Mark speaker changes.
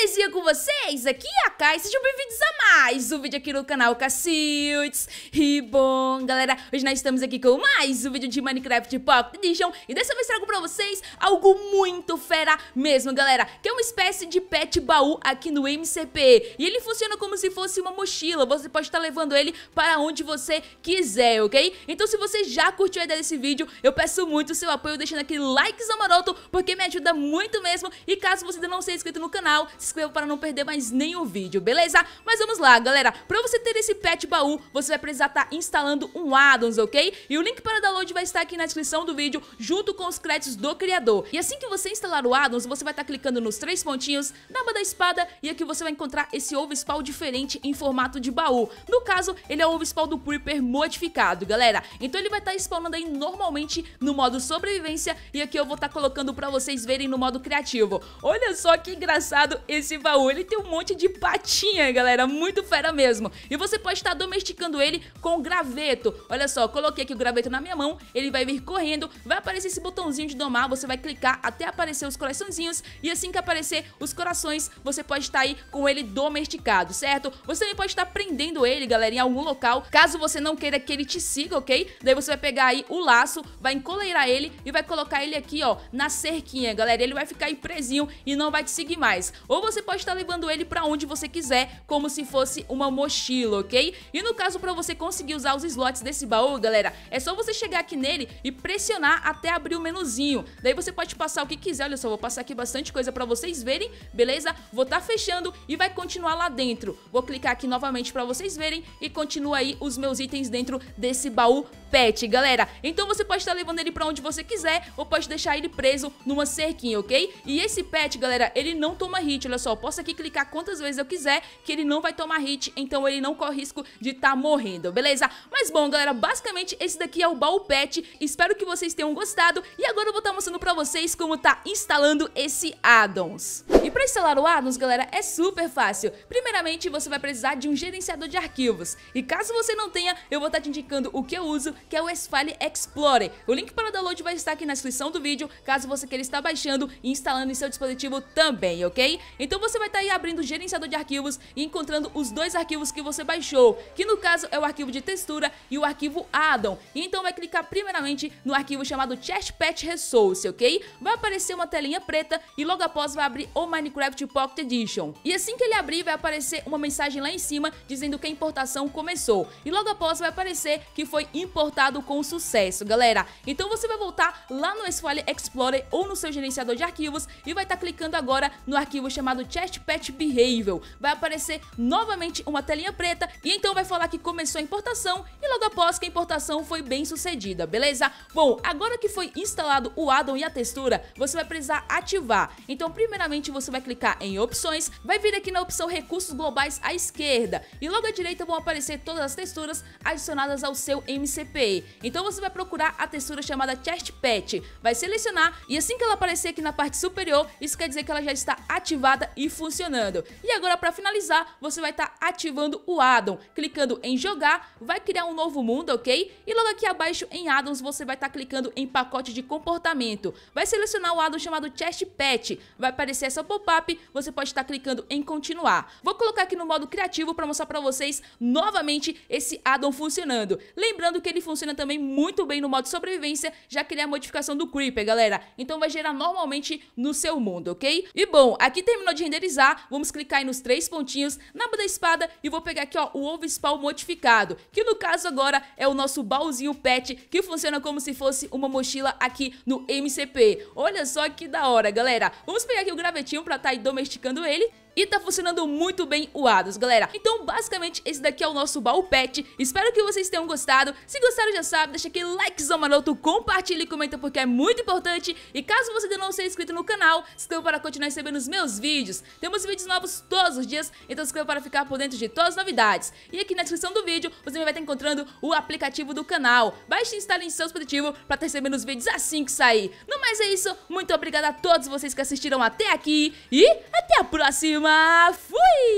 Speaker 1: belezinha com vocês? Aqui é a Kai, sejam bem-vindos a mais um vídeo aqui no canal Cacildes. E bom, galera, hoje nós estamos aqui com mais um vídeo de Minecraft Pocket Edition. E dessa vez trago pra vocês algo muito fera mesmo, galera, que é uma espécie de pet baú aqui no MCP. E ele funciona como se fosse uma mochila, você pode estar levando ele para onde você quiser, ok? Então se você já curtiu a ideia desse vídeo, eu peço muito o seu apoio deixando aquele likezão maroto, porque me ajuda muito mesmo. E caso você ainda não seja inscrito no canal, se inscreva para não perder mais nenhum vídeo, beleza? Mas vamos lá, galera. Para você ter esse pet baú, você vai precisar estar instalando um addons, ok? E o link para download vai estar aqui na descrição do vídeo, junto com os créditos do criador. E assim que você instalar o addons, você vai estar clicando nos 3 pontinhos, na aba da espada, e aqui você vai encontrar esse ovo spawn diferente em formato de baú. No caso, ele é o ovo spawn do Creeper modificado, galera. Então ele vai estar spawnando aí normalmente no modo sobrevivência, e aqui eu vou estar colocando para vocês verem no modo criativo. Olha só que engraçado esse baú, ele tem um monte de patinha, galera, muito fera mesmo. E você pode estar domesticando ele com graveto. Olha só, coloquei aqui o graveto na minha mão, ele vai vir correndo, vai aparecer esse botãozinho de domar, você vai clicar até aparecer os coraçõezinhos, e assim que aparecer os corações, você pode estar aí com ele domesticado, certo? Você também pode estar prendendo ele, galera, em algum local, caso você não queira que ele te siga, ok? Daí você vai pegar aí o laço, vai encoleirar ele e vai colocar ele aqui, ó, na cerquinha, galera. Ele vai ficar aí presinho e não vai te seguir mais. Ou você pode estar levando ele pra onde você quiser, como se fosse uma mochila, ok? E no caso, pra você conseguir usar os slots desse baú, galera, é só você chegar aqui nele e pressionar até abrir o menuzinho. Daí você pode passar o que quiser. Olha só, vou passar aqui bastante coisa pra vocês verem, beleza? Vou estar fechando e vai continuar lá dentro. Vou clicar aqui novamente pra vocês verem e continua aí os meus itens dentro desse baú pet, galera. Então você pode estar levando ele pra onde você quiser ou pode deixar ele preso numa cerquinha, ok? E esse pet, galera, ele não toma hit. Olha só, eu posso aqui clicar quantas vezes eu quiser que ele não vai tomar hit, então ele não corre risco de estar morrendo, beleza? Mas bom, galera, basicamente esse daqui é o baú pet. Espero que vocês tenham gostado e agora eu vou estar mostrando pra vocês como tá instalando esse addons. E pra instalar o addons, galera, é super fácil. Primeiramente, você vai precisar de um gerenciador de arquivos. E caso você não tenha, eu vou estar te indicando o que eu uso, que é o S-File Explorer. O link para o download vai estar aqui na descrição do vídeo, caso você queira estar baixando e instalando em seu dispositivo também, ok? Então você vai estar aí abrindo o gerenciador de arquivos e encontrando os dois arquivos que você baixou, que no caso é o arquivo de textura e o arquivo addon. E então vai clicar primeiramente no arquivo chamado Chest Pet Resource, ok? Vai aparecer uma telinha preta e logo após vai abrir o Minecraft Pocket Edition. E assim que ele abrir, vai aparecer uma mensagem lá em cima dizendo que a importação começou. E logo após vai aparecer que foi importado com sucesso, galera. Então você vai voltar lá no S-File Explorer ou no seu gerenciador de arquivos e vai estar clicando agora no arquivo chamado Chest Pet Behavior. Vai aparecer novamente uma telinha preta e então vai falar que começou a importação e logo após que a importação foi bem sucedida, beleza? Bom, agora que foi instalado o addon e a textura, você vai precisar ativar. Então primeiramente você vai clicar em opções, vai vir aqui na opção recursos globais à esquerda e logo à direita vão aparecer todas as texturas adicionadas ao seu MCP. Então você vai procurar a textura chamada Chest Pet, vai selecionar e assim que ela aparecer aqui na parte superior, isso quer dizer que ela já está ativada e funcionando. E agora para finalizar, você vai estar ativando o addon, clicando em jogar, vai criar um novo mundo, ok? E logo aqui abaixo em addons você vai estar clicando em pacote de comportamento, vai selecionar o addon chamado Chest Pet, vai aparecer essa pop-up, você pode estar clicando em continuar. Vou colocar aqui no modo criativo para mostrar para vocês novamente esse addon funcionando. Lembrando que ele funciona também muito bem no modo sobrevivência, já que ele é a modificação do Creeper, galera. Então vai gerar normalmente no seu mundo, ok? E bom, aqui terminou de renderizar, vamos clicar aí nos 3 pontinhos na aba da espada e vou pegar aqui, ó, o ovo spawn modificado, que no caso agora é o nosso baúzinho pet, que funciona como se fosse uma mochila aqui no MCP. Olha só que da hora, galera. Vamos pegar aqui o gravetinho pra estar aí domesticando ele. E tá funcionando muito bem o addons, galera. Então basicamente esse daqui é o nosso baú pet. Espero que vocês tenham gostado. Se gostaram já sabe, deixa aquele likezão maroto, compartilha e comenta porque é muito importante. E caso você ainda não seja inscrito no canal, se inscreva para continuar recebendo os meus vídeos. Temos vídeos novos todos os dias, então se inscreva para ficar por dentro de todas as novidades. E aqui na descrição do vídeo você também vai estar encontrando o aplicativo do canal. Baixe e instale em seu dispositivo para estar recebendo os vídeos assim que sair. No mais é isso, muito obrigada a todos vocês que assistiram até aqui e até a próxima. Fui!